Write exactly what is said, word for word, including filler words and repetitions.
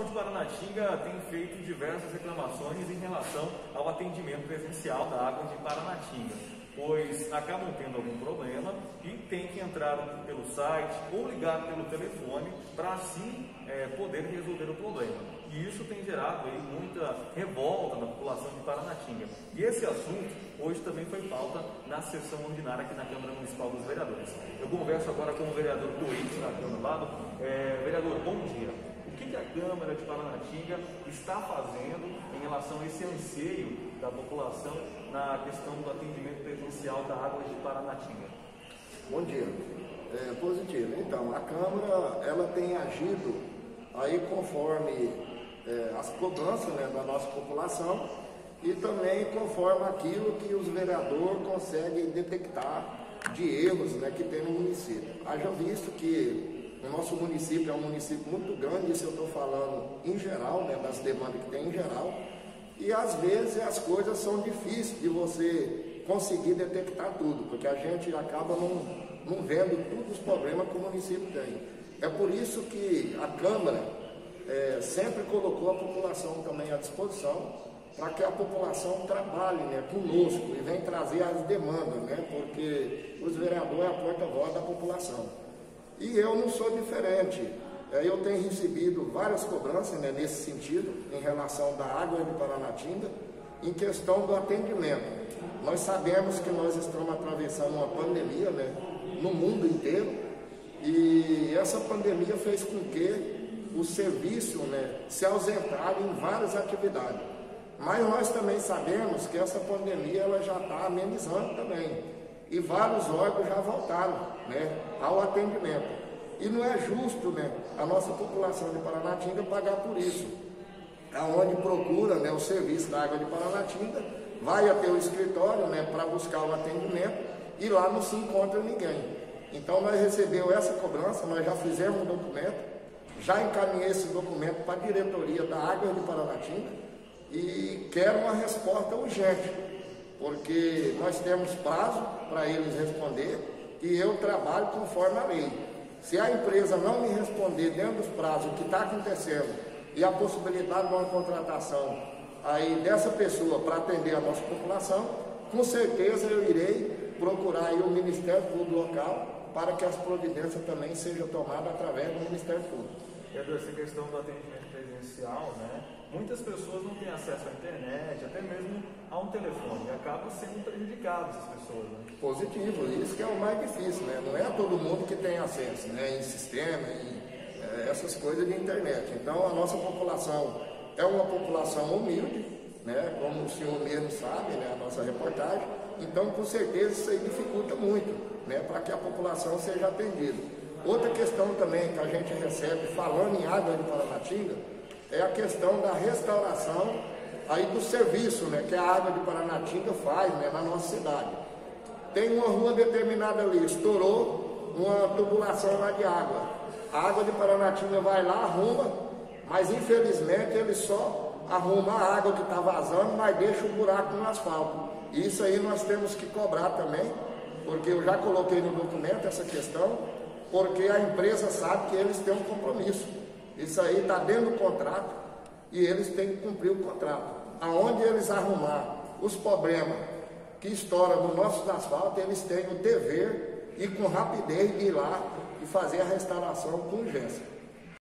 de Paranatinga tem feito diversas reclamações em relação ao atendimento presencial da Água de Paranatinga, pois acabam tendo algum problema e tem que entrar pelo site ou ligar pelo telefone para assim é, poder resolver o problema. E isso tem gerado aí muita revolta na população de Paranatinga. E esse assunto hoje também foi pauta na sessão ordinária aqui na Câmara Municipal dos Vereadores. Eu converso agora com o vereador Toito, na Câmara Lado. É, vereador, bom dia. O que a Câmara de Paranatinga está fazendo em relação a esse anseio da população na questão do atendimento presencial da Água de Paranatinga? Bom dia. É, positivo. Então, a Câmara ela tem agido aí conforme é, as cobranças, né, da nossa população e também conforme aquilo que os vereadores conseguem detectar de erros, né, que tem no município. Haja visto que o nosso município é um município muito grande, isso eu estou falando em geral, né, das demandas que tem em geral, e às vezes as coisas são difíceis de você conseguir detectar tudo, porque a gente acaba não, não vendo todos os problemas que o município tem. É por isso que a Câmara é, sempre colocou a população também à disposição, para que a população trabalhe, né, conosco e venha trazer as demandas, né, porque os vereadores é a porta-voz da população. E eu não sou diferente. Eu tenho recebido várias cobranças, né, nesse sentido, em relação da Água de Paranatinga, em questão do atendimento. Nós sabemos que nós estamos atravessando uma pandemia, né, no mundo inteiro, e essa pandemia fez com que o serviço, né, se ausentasse em várias atividades. Mas nós também sabemos que essa pandemia ela já está amenizando também. E vários órgãos já voltaram, né, ao atendimento. E não é justo, né, a nossa população de Paranatinga pagar por isso. Aonde procura, né, o serviço da Água de Paranatinga, vai até o escritório, né, para buscar o atendimento e lá não se encontra ninguém. Então nós recebemos essa cobrança, nós já fizemos um documento, já encaminhei esse documento para a diretoria da Água de Paranatinga e quero uma resposta urgente, porque nós temos prazo para eles responder e eu trabalho conforme a lei. Se a empresa não me responder dentro dos prazos o que está acontecendo e a possibilidade de uma contratação aí dessa pessoa para atender a nossa população, com certeza eu irei procurar aí o Ministério Público local para que as providências também sejam tomadas através do Ministério Público. Vereador, essa questão do atendimento presencial, né? Muitas pessoas não têm acesso à internet, até mesmo a um telefone, e acabam sendo prejudicadas essas pessoas, né? Positivo, isso que é o mais difícil, né? Não é todo mundo que tem acesso, né, em sistema, em é, essas coisas de internet. Então a nossa população é uma população humilde, né? Como o senhor mesmo sabe, né, a nossa reportagem. Então com certeza isso aí dificulta muito, né, para que a população seja atendida. Outra questão também que a gente recebe, falando em Água de Paranatinga, é a questão da restauração aí do serviço, né, que a Água de Paranatinga faz, né, na nossa cidade. Tem uma rua determinada ali, estourou uma tubulação lá de água. A Água de Paranatinga vai lá, arruma, mas infelizmente ele só arruma a água que está vazando, mas deixa um buraco no asfalto. E isso aí nós temos que cobrar também, porque eu já coloquei no documento essa questão, porque a empresa sabe que eles têm um compromisso. Isso aí está dentro do contrato e eles têm que cumprir o contrato. Aonde eles arrumar os problemas que estouram no nosso asfalto, eles têm o dever e com rapidez de ir lá e fazer a restauração com urgência.